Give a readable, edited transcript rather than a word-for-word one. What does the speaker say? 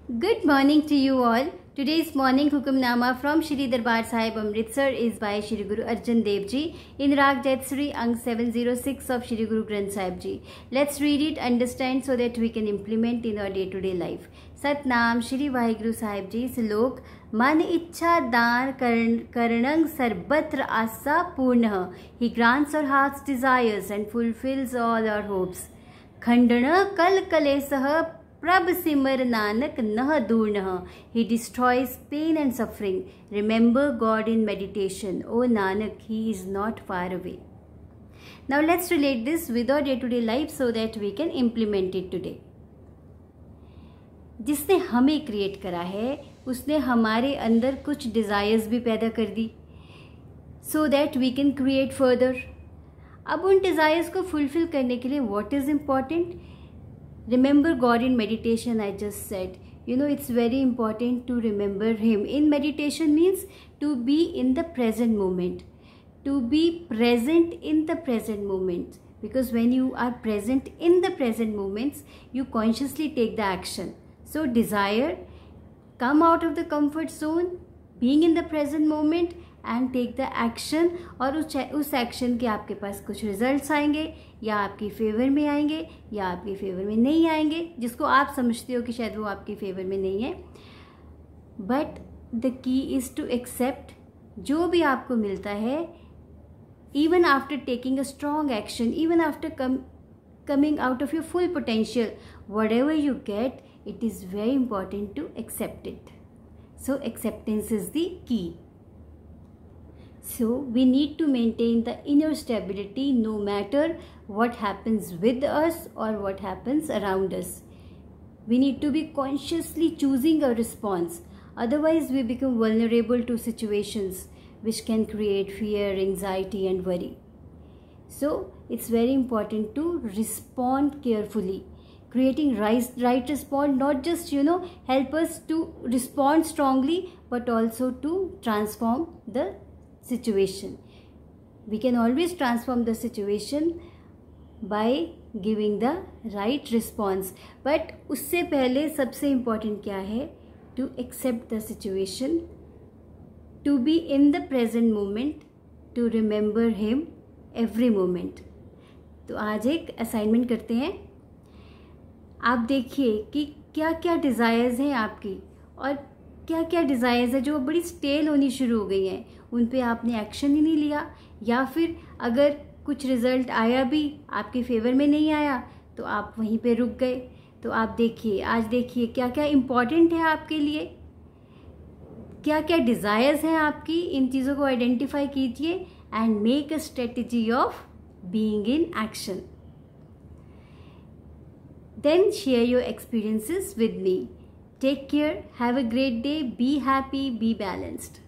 Good morning to you all. Today's morning Hukamnama from Shri Darbar Sahib Amritsar is by Shri Guru Arjan Dev Ji in Rag Jaitsri Ang 706 of Shri Guru Granth Sahib Ji. Let's read it, understand so that we can implement in our day-to-day life. Satnam Shri Vaheguru Sahib Ji Slok मन इच्छा दान करणंग सर्वत्र आशा पूर्ण. He grants our heart's desires and fulfills all our hopes. खंडन कल कलेसह प्रभ सिमर नानक नह दूर्णः. He destroys pain and suffering. Remember God in meditation. O Nanak, He is not far away. Now let's relate this with our day-to-day life so that we can implement it today. जिसने हमें create करा है उसने हमारे अंदर कुछ desires भी पैदा कर दी so that we can create further. अब उन डिज़ायर्स को फुलफिल करने के लिए what is important? Remember God in meditation, I just said. It's very important to remember Him. In meditation means to be in the present moment. To be present in the present moment. Because when you are present in the present moments, you consciously take the action. So desire, come out of the comfort zone, being in the present moment and take the action. और उस action के आपके पास कुछ results आएंगे या आपकी favour में आएंगे या आपके फेवर में नहीं आएंगे, जिसको आप समझते हो कि शायद वो आपके फेवर में नहीं है. But the key is to accept जो भी आपको मिलता है, even after taking a strong action, even after coming out of your full potential, whatever you get, it is very important to accept it. So acceptance is the key. So we need to maintain the inner stability no matter what happens with us or what happens around us. We need to be consciously choosing a response. Otherwise we become vulnerable to situations which can create fear, anxiety and worry. So it's very important to respond carefully. Creating right response not just help us to respond strongly but also to transform the situation. We can always transform the situation by giving the right response. But उससे पहले सबसे important क्या है? To accept the situation, to be in the present moment, to remember Him every moment. तो आज एक assignment करते हैं. आप देखिए कि क्या क्या डिज़ायर्स हैं आपकी और क्या क्या डिज़ायर्स है जो बड़ी स्टेल होनी शुरू हो गई हैं, उन पे आपने एक्शन ही नहीं लिया, या फिर अगर कुछ रिज़ल्ट आया भी आपके फेवर में नहीं आया तो आप वहीं पे रुक गए. तो आप देखिए, आज देखिए क्या क्या इम्पॉर्टेंट है आपके लिए, क्या क्या डिज़ायर्स हैं आपकी, इन चीज़ों को आइडेंटिफाई कीजिए and make a strategy of being in action. Then share your experiences with me. Take care, have a great day, be happy, be balanced.